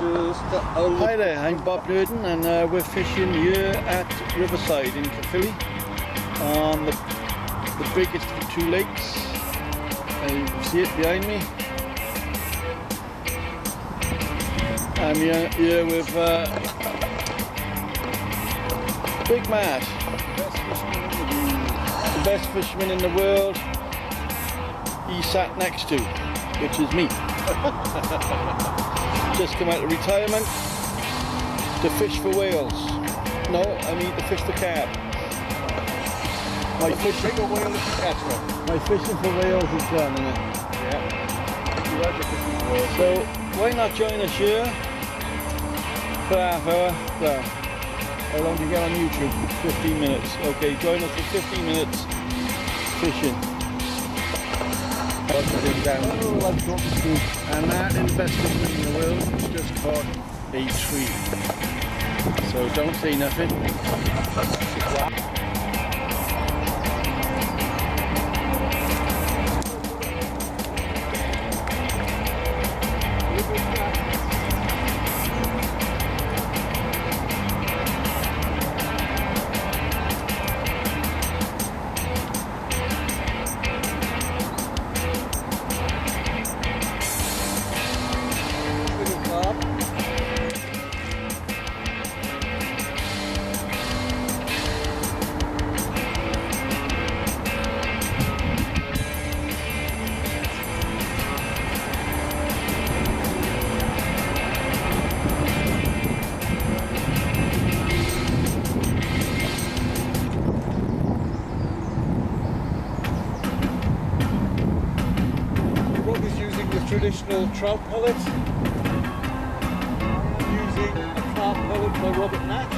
Hi there, I'm Bob Nurden and we're fishing here at Riverside in Caerphilly on the biggest of the two lakes. You can see it behind me. I'm here with Big Matt, the best fisherman in the world. He sat next to, which is me. Just come out of retirement to fish for whales. No, I mean to fish for carp. My fishing for whales is catch one. My fishing for whales is done, isn't it? Yeah. So why not join us here for half hour? Well, how long do you get on YouTube? 15 minutes. Okay, join us for 15 minutes fishing. And that is the best fisherman in the world. He's just caught a tree. So don't say nothing. Traditional trout pellet, using a carp pellet by Robert Natch.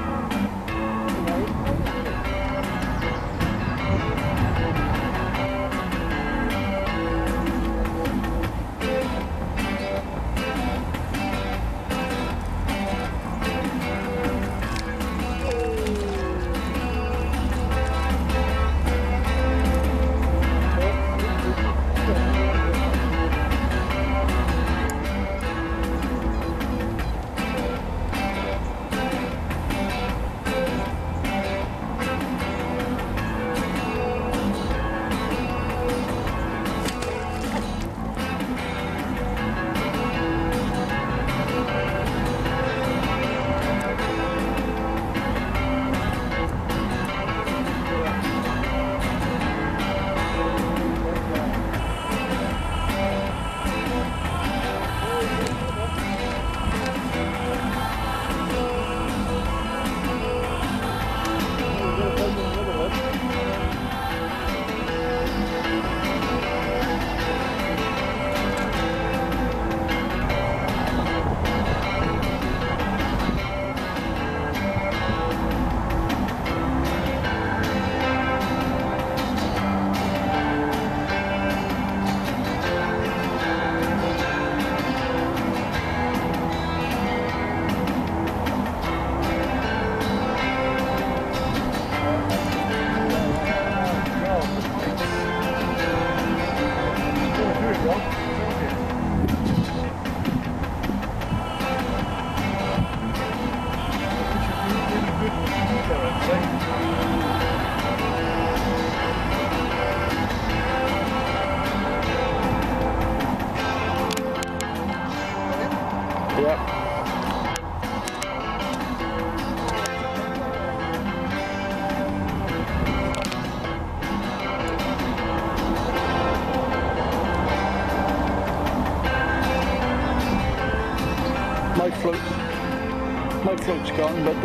Yep. My float's gone, but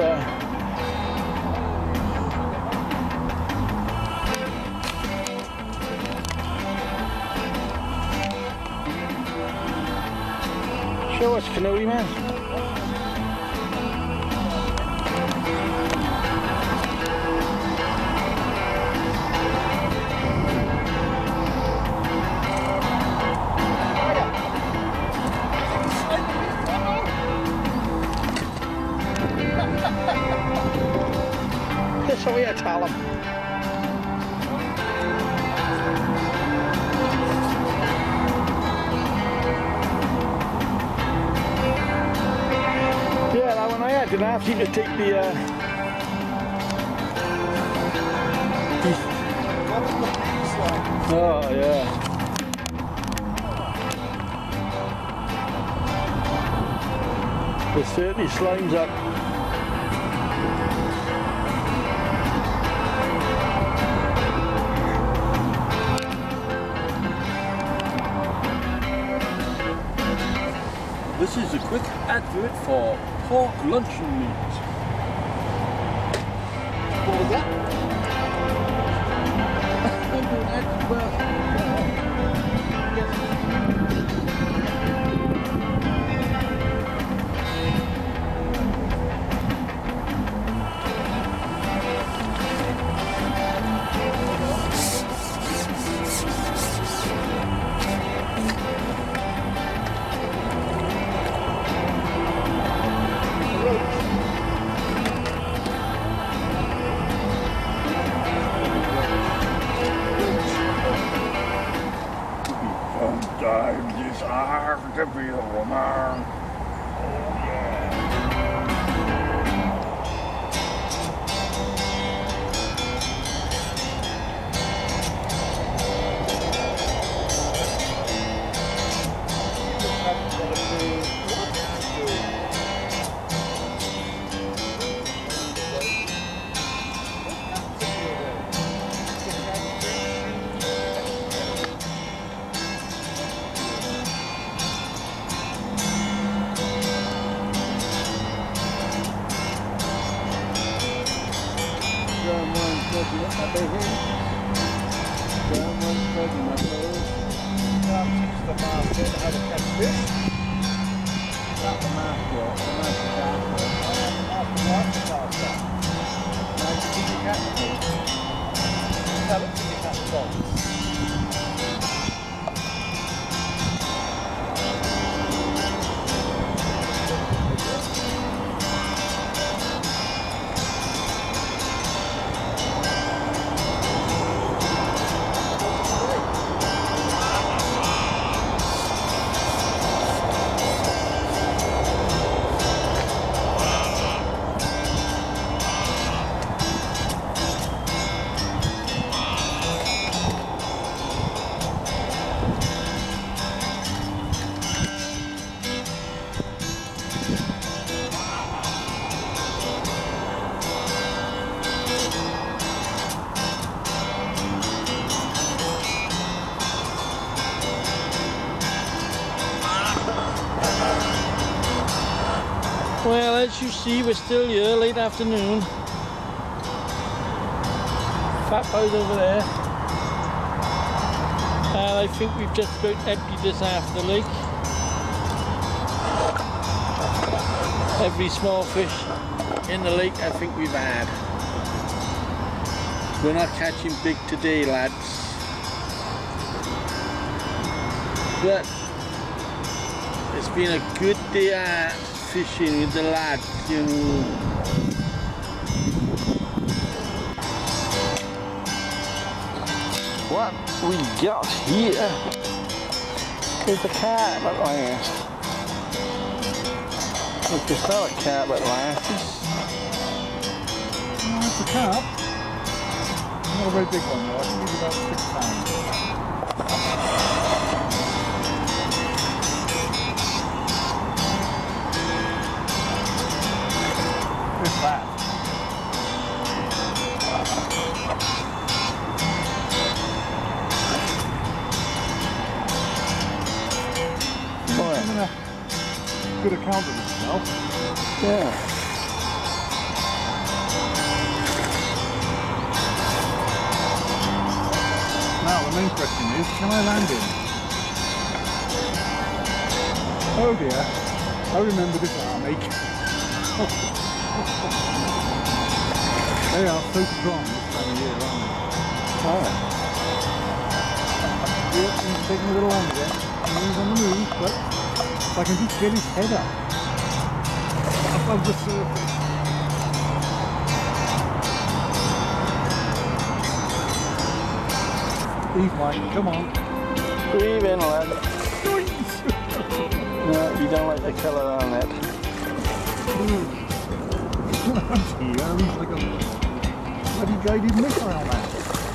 show us, canoe man. That's what we tell them. Yeah, didn't have to take the oh yeah. There's certainly slimes up. This is a quick advert for pork luncheon meat. What was that? Sometimes it's hard to be a woman. Oh yeah. Well, as you see, we're still here, late afternoon. Fat boat over there. And I think we've just about emptied this half of the lake. Every small fish in the lake I think we've had. We're not catching big today, lads. But it's been a good day out fishing with the lads, you know. What we got here is a carp at last. Look, it's not a carp at last. It's a carp. Not a very big one though. I think it's about 6 pounds. It's fat. Having a good account of itself. Yeah. Now the main question is, can I land him? Oh dear, I remember this army. They are so strong this time of year, aren't they? Oh. Yeah, it's taking a little longer. He's on the move, but if I can just get his head up above the surface. He's mine, come on. Breathe in, lad. No, you don't like the colour on it. He's like a bloody guided missile, man.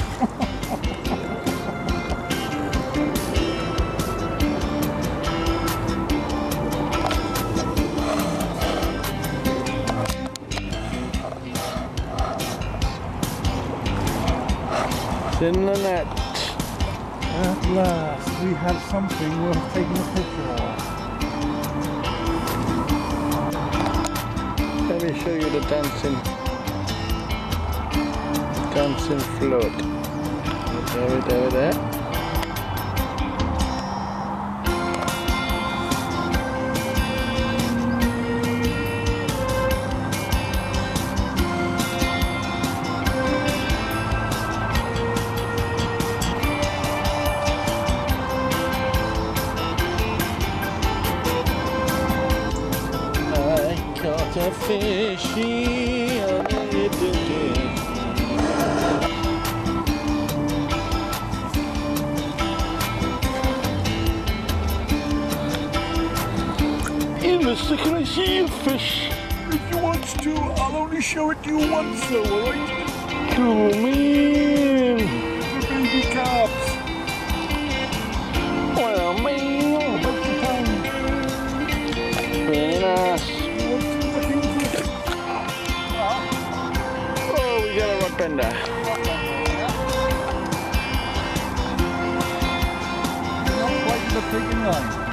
It's in the net. At last, we have something worth taking a picture of. Let me show you the dancing float. There. Caught a fishy on a little day. Hey mister, can I see your fish? If you want to, I'll only show it to you once though, alright? Cool man. The baby calves. Well man. About the time. Very nice. Oh, we got a rock bender. Not quite the pig in line.